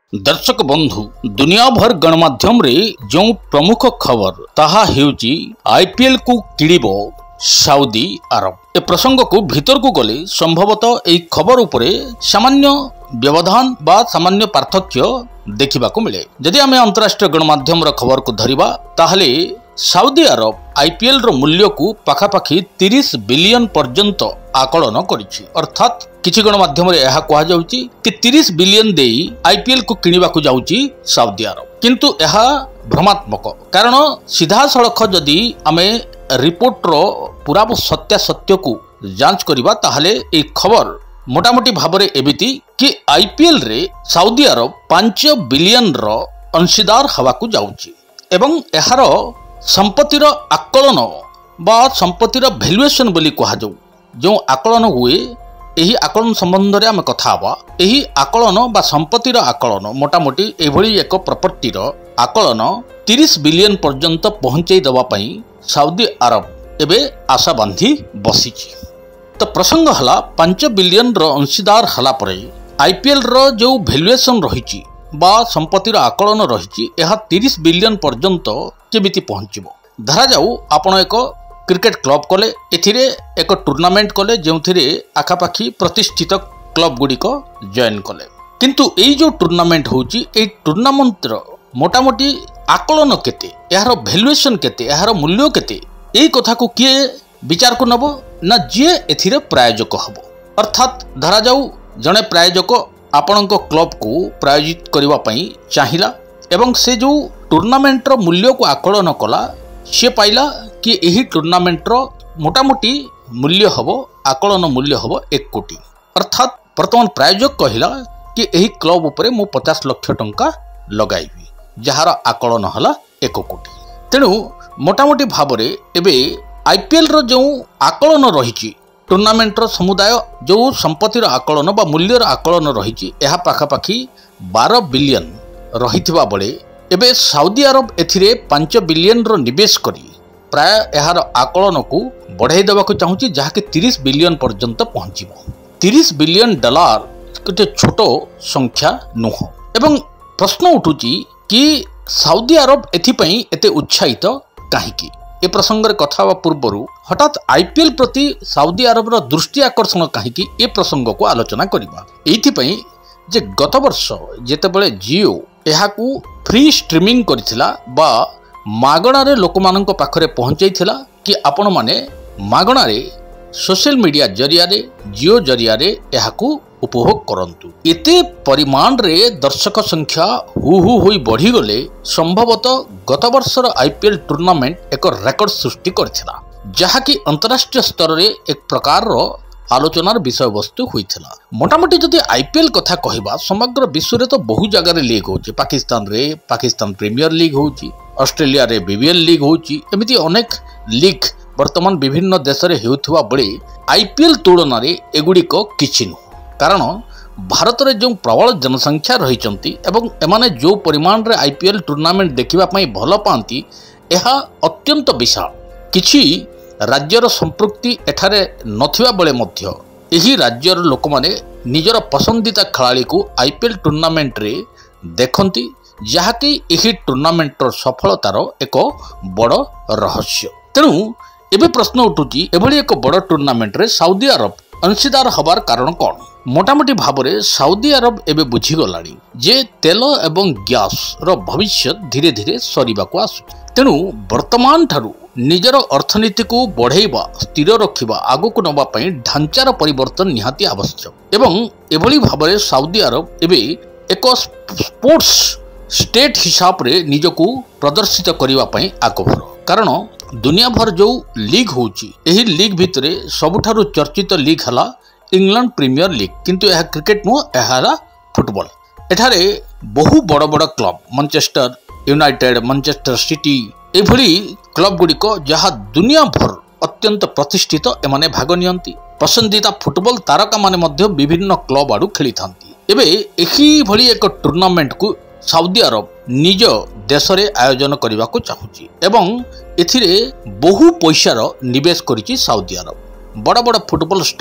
दर्शक बंधु दुनिया भर गणमाध्यम रे जो प्रमुख खबर ताहा हेउची आईपीएल को किड़िबो साउदी अरब। ए प्रसंग को भीतर को गले संभवतः एई खबर उपरे सामान्य व्यवधान बा सामान्य पार्थक्य देखिबा को मिले। यदि आमे अंतरराष्ट्रीय गणमाध्यम रो खबर को धरिबा ताहले साउदी अरब आईपीएल रो मूल्य को पाखापाखी 30 बिलियन पर्यंत आकलन करिछि। अर्थात किछि गणमाध्यम रे एहा कहा जाउछि कि 30 बिलियन देई आईपीएल को किनिबा को जाउछि साउदी अरब, किंतु एहा भ्रमात्मक। कारण सीधा सड़क जदि आमे रिपोर्ट रो पूरा सत्यासत्य को जांच करिबा ताहले ए खबर मोटामोटी भाबरे एबिति कि आईपीएल रे साउदी अरब 5 बिलियन रो अंशीदार हवा को जाउछि एवं एहार संपत्तिर आकलन बा संपत्तिर भैल्युएसन बोली कहा जाऊ। जो आकलन हुए एही आकलन संबंध रे आमे कथा हबा। एही आकलन बा संपत्तिर आकलन मोटामोटी एभली एक प्रॉपर्टी रो आकलन 30 बिलियन पर्यंत पहुंचाई दवा पई साउदी अरब एबे आशा बांधी बसिछि। तो प्रसंग हला 5 बिलियन रो अंशीदार हला परे आईपीएल रो जो भैल्युएसन रहिछि बा संपत्तिर आकलन रहिछि एहा 30 बिलियन पर्यंत केमिति पहुंचिबो। धरा जाऊ आपण एक क्रिकेट क्लब कले, एथिरे एक टूर्नामेंट कले जेउथिरे आखापाखी प्रतिष्ठित क्लब गुड़िक जॉइन कले, किंतु एई जो टूर्नामेंट होची एई टूर्नामेंट रो मोटामोटी आकलन केते, एहार भैल्युएसन केते, एहार मूल्य केते, एई कथा को किए विचार को नबो ना जे एथिरे प्रायोजक हबो। अर्थात धरा जाऊ जने प्रायोजक आपणक क्लब को प्रायोजित करबा पई चाहिला एवं से जो टूर्नामेंट रो मूल्य को आकलन कला से पाइला कि यही टूर्नामेंट रो मोटामोटी मूल्य हबो, आकलन मूल्य हबो 1 कोटी। अर्थात वर्तमान प्रायोजक कहिला कि यही क्लब उपरे मु 50 लाख टंका लगाइबी, जहार आकलन हला 1 कोटी। तेणु मोटामोटी भाबरे एबे आईपीएल रो जो आकलन रहिछि टूर्नामेंट रो समुदाय जो संपत्तिर आकलन बा मूल्यर आकलन रहिछि एहा पाखापाखी 12 बिलियन रहिथिबा बळे एबे साउदी अरब एथिरे 5 बिलियन रो निवेश करी प्राय एहार आकलन को बढ़ाई देबाक चाहूछि, जहाके 30 बिलियन पर्यंत पहुंचिबो। 30 बिलियन डॉलर गोटे छोट संख्या नुह एवं प्रश्न उठुछि कि साउदी अरब एथिपई एते उत्साहित काहेकि। ए प्रसंग रे कथा होबा पूर्वरु हठात आईपीएल प्रति साउदी अरब रो दृष्टि आकर्षण काहेकि ए प्रसंग को आलोचना करिबा। एथिपई जे गत वर्ष जेतेबेले जियो एहाकू फ्री स्ट्रीमिंग करिथिला बा मागणा रे लोकमानंक पाखरे पहुंचाइथिला कि आपण माने मागणा रे सोशल मीडिया जरिया रे जियो जरिया रे एहाकू उपभोग करंतु। एते परिमाण रे दर्शक संख्या हु होई बढ़ी गले संभवतः गत वर्षर आईपीएल टूर्नामेंट एक रेकर्ड सृष्टि करथिला, जहा कि अंतरराष्ट्रीय स्तर रे एक प्रकार रो आलोचनार विषय वस्तु होइथिला। मोटामोटी जदि आईपीएल कथा कहबा समग्र विश्व रे तो बहु जगह रे लीग होची। पाकिस्तान प्रीमियर लीग होची, ऑस्ट्रेलिया रे बीबीएल लीग होची, एमिति अनेक लीग वर्तमान विभिन्न देश रे हेउथुवा बळे आईपीएल तुलना रे एगुडी को किछि नु। कारण भारत रे जो प्रबल जनसंख्या रहिचंती एवं एमाने जो परिमाण रे आईपीएल टूर्नामेंट देखिबा पई भल पांती एहा अत्यंत विशाल। किछि राज्यर संपृक्ति एठारे नथिबा बेले मध्य एही राज्यर लोक माने निजर पसंदीदा खेलाड़ी को आईपीएल टूर्नामेंट रे देखंती, जहाकि एही टूर्नामेंट रो सफलतार एक बड़ रहस्य। तेणु एबे प्रश्न उठुची एभली एक बड़ टूर्नामेंट रे साउदी अरब अंशीदार हबार कारण कौन। मोटामोटी भाबरे साउदी अरब एबे बुझी गलानी जे तेल एवं गैस रो भविष्य धीरे धीरे सरीबाको आसु। तेणु वर्तमान ठारू निजर अर्थनीति को बढ़ाइबा, स्थिर रखिबा, आगो को नबा पई ढांचार परिवर्तन निहाती आवश्यक एवं एभली भाबरे साउदी अरब एबे एक स्पोर्ट्स स्टेट हिसाब रे निजको प्रदर्शित करिबा पई आगभर। कारण दुनिया भर जो लीग होची एही लीग भितरे सबुठारु चर्चित लीग हला इंग्लैंड प्रीमियर लीग, किंतु यह क्रिकेट नु एहारा फुटबॉल। एठारे बहु बड़ बड़ club Manchester United, Manchester City एभली क्लब गुड़िक जहाँ दुनिया भर अत्यंत प्रतिष्ठित एमाने भाग नियंती। पसंदीदा फुटबॉल तारका माने मध्य विभिन्न क्लब आडू खेली थांती। एबे एही भली एक टूर्नामेंट को साउदी अरब निज देश रे आयोजन करबा को चाहूची एवं एथिरे बहु पैसार निवेश करिछि साउदी अरब। बड़ बड़ football star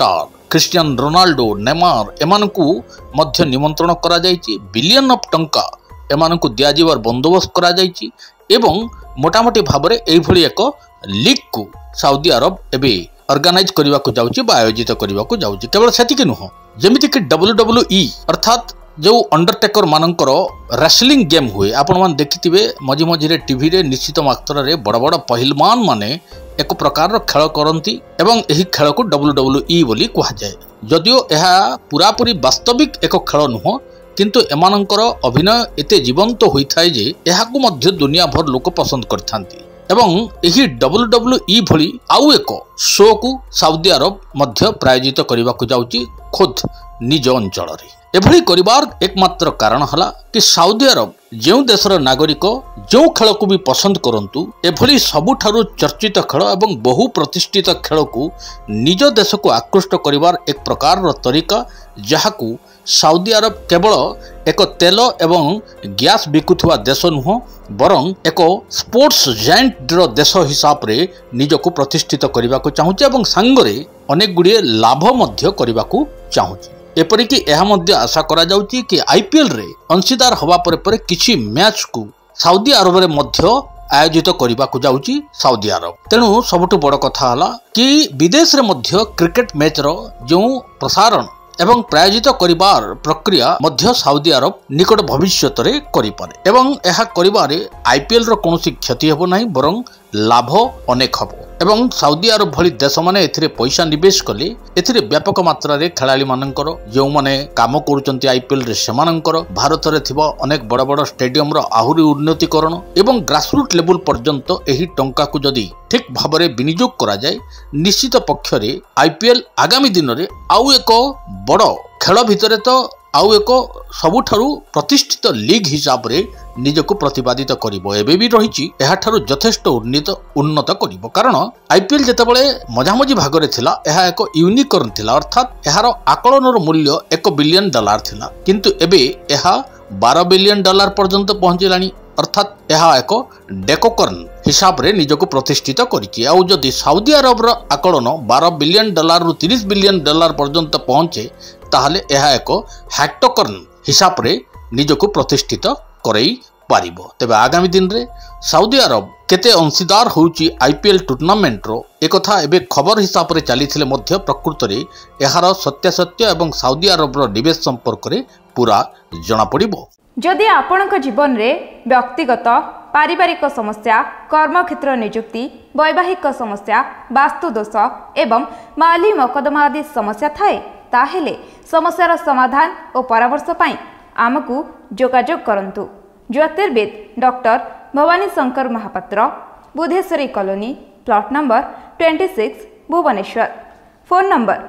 Cristiano Ronaldo Neymar एमानकु मध्य निमंत्रण करा जायछि बिलियन ऑफ टंका एमानकु दिया जिवार बंदोबस्त करा जायछि एवं मोटामोटी भाबरे एई भली एक लीग को सऊदी अरब एबे ऑर्गेनाइज करबा को जाउछि बा आयोजित करबा को जाउछि। केवल सेतिक नुह जेमिति कि WWE अर्थात जो अंडरटेकर मानकर रेसलिंग गेम हुए आपण मान देखिथिबे मझी मझी टीवी रे निश्चित मात्रा रे बड़ बड़ पहलवान माने एक प्रकार खेल करती एवं एही खेल को WWE बोली कहा जाए। जदियो यह पूरापूरी वास्तविक एक खेल नुह किंतु एमानंकर अभिनय एते जीवंत होइथाय जे एहाकु मध्य दुनिया भर लोक पसंद करथांती एवं एही WWE भली आउ एक शो को सऊदी अरब मध्य प्रायोजित करबा को जाउची खुद निज अंचल रे। एभली करिबार एकमात्र कारण हला कि सऊदी अरब जो देशर नागरिक जो खेल को भी पसंद करंतु एभली सबुठारु चर्चित खेल एवं बहु प्रतिष्ठित खेल को निज देश को आकृष्ट करिबार एक प्रकार तरीका जहाकू सऊदी अरब केवल एक तेल एवं गैस बिकुथुवा देश नुह बरं एक स्पोर्ट्स जायंट देश हिसाब रे निजको प्रतिष्ठित करबा को चाहूचे एवं संगरे अनेक गुड़िए लाभ मध्य करबा को चाहूचे। एपरिकी यह मध्य आशा करा जाउची कि आईपीएल रे अंशीदार हवा परे परे किछि मैच को सऊदी अरब रे मध्य आयोजित करबा को जाउची सऊदी अरब। तेणु सबुठु बड़ कथा हला कि विदेश रे मध्य क्रिकेट मैच रो जो प्रसारण एवं प्रायोजित करिबार प्रक्रिया मध्य सऊदी अरब निकट भविष्य रे करि पारे एवं यह करिबारे आईपीएल रो कोनोसी क्षति हेबो नाही बरं लाभ अनेक हबो एवं सऊदी अरब भली देश माने एथिरे पैसा निवेश कले एथिरे व्यापक मात्रा रे खेलाड़ी मानकर जो माने काम करूचंती आईपीएल रे सेमानकर भारत रे थिबा अनेक बड़ बड़ स्टेडियम रो आहुरी उन्नतिकरण एवं ग्रासरूट लेवल पर्यंत एही टंका को जदी ठीक भाबरे विनियोग करा जाए निश्चित पक्ष रे आईपीएल आगामी दिन रे आउ एक बड़ खेल भितरे तो आउ एक सबुठारु प्रतिष्ठित लीग हिसाब रे निजको प्रतिपादित करिवो एबे भी रहिछि एहाठारु यथेष्ट उन्नत करिवो कारण आईपीएल जेतेबेले मझामझी भाग रे थिला एहा एक यूनिकॉर्न थिला अर्थात एहार आकलनर मूल्य $1 बिलियन थिला किंतु एबे एहा $12 बिलियन पर्यंत पहुंचिलानी अर्थात एहा एक डेकोकॉर्न हिसाब रे निजको प्रतिष्ठित करिछि। आउ जदि सऊदी अरब रो आकलन $12 बिलियन रु $30 बिलियन पर्यंत पहुंचे ताहले एहा एक हेक्टोकॉर्न हिसाब रे निजको प्रतिष्ठित करई पारिबो। तेबे आगामी दिन रे सऊदी अरब केते अंशीदार होउची आईपीएल टूर्नामेंट रो एकथा एबे खबर हिसाब रे चलीथिले मध्य प्रकृत रे एहार सत्यासत्य एवं सऊदी अरब रो निवेश संपर्क रे पूरा जणा पड़िबो। जदि आपणक जीवन रे व्यक्तिगत पारिवारिक समस्या कर्मक्षेत्र नियुक्ति वैवाहिक समस्या वास्तु दोष एवं माली मकदमा आदि समस्या थाए ताहेले समस्यार समाधान और परामर्श पाई आमको जोगाजोग करंतु। ज्योतिर्विद doctor Bhabani Shankar Mahapatra Budheswari colony plot number 26 Bhubaneswar. Phone number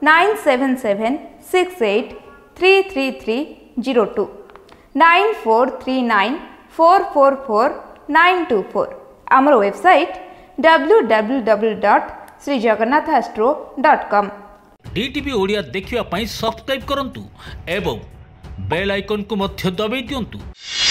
9776833302 9439444924। आमर वेबसाइट www.srijagannathastro.com। डीटीवी ओडिया देखिवा पाई सब्सक्राइब करंतु एवं बेल आइकन को मध्य दबाई दियंतु।